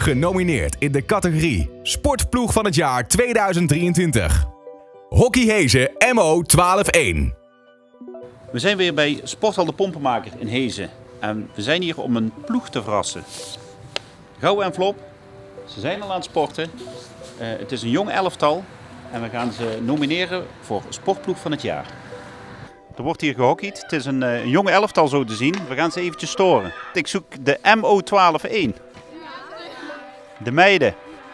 Genomineerd in de categorie Sportploeg van het jaar 2023. Hockey Hezen MO 12-1. We zijn weer bij Sporthal de Pompenmaker in Hezen. En we zijn hier om een ploeg te verrassen. Gouw en Flop, ze zijn al aan het sporten. Het is een jong elftal en we gaan ze nomineren voor Sportploeg van het jaar. Er wordt hier gehockeyd. Het is een jonge elftal zo te zien. We gaan ze eventjes storen. Ik zoek de MO 12-1. De meiden.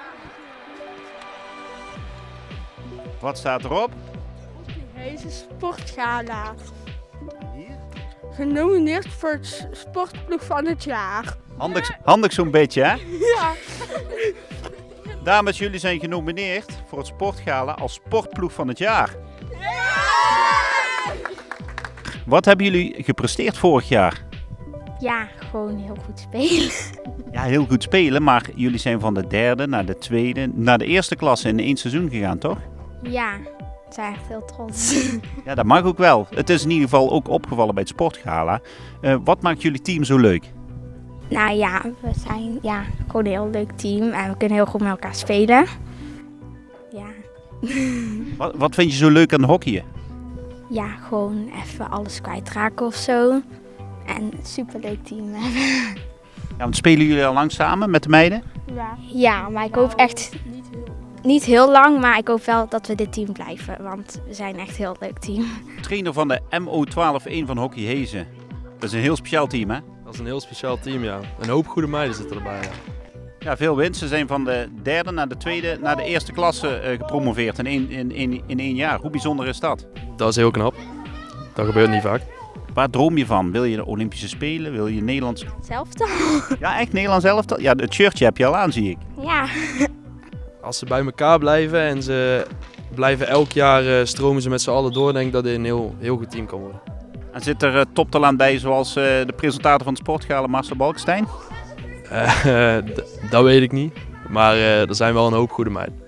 Wat staat erop? Hezen Sportgala. Genomineerd voor het Sportploeg van het jaar. Handig zo'n beetje, hè? Ja. Dames, jullie zijn genomineerd voor het Sportgala als Sportploeg van het jaar. Wat hebben jullie gepresteerd vorig jaar? Ja, gewoon heel goed spelen. Ja, heel goed spelen, maar jullie zijn van de derde naar de tweede, naar de eerste klasse in 1 seizoen gegaan, toch? Ja, we zijn echt heel trots. Ja, dat mag ook wel. Het is in ieder geval ook opgevallen bij het Sportgala. Wat maakt jullie team zo leuk? Nou ja, we zijn gewoon een heel leuk team en we kunnen heel goed met elkaar spelen. Ja. Wat vind je zo leuk aan hockeyen? Ja, gewoon even alles kwijtraken of zo. En een superleuk team hebben. Ja, want spelen jullie al lang samen met de meiden? Ja, maar ik hoop echt niet heel lang, maar ik hoop wel dat we dit team blijven. Want we zijn echt een heel leuk team. Trainer van de MO 12-1 van Hockey Hezen. Dat is een heel speciaal team, hè? Dat is een heel speciaal team, ja. Een hoop goede meiden zitten erbij, ja. Ja, veel winst. Ze zijn van de derde naar de tweede naar de eerste klasse gepromoveerd in 1 jaar. Hoe bijzonder is dat? Dat is heel knap. Dat gebeurt niet vaak. Waar droom je van? Wil je de Olympische Spelen? Wil je Nederlands? Zelf dan? Ja, echt Nederlands elftal? Ja, het shirtje heb je al aan, zie ik. Ja. Als ze bij elkaar blijven en ze blijven elk jaar stromen ze met z'n allen door, denk ik dat dit een heel goed team kan worden. En zit er toptalent bij zoals de presentator van het Sportgala, Marcel Balkenstein? Dat weet ik niet, maar er zijn wel een hoop goede meiden.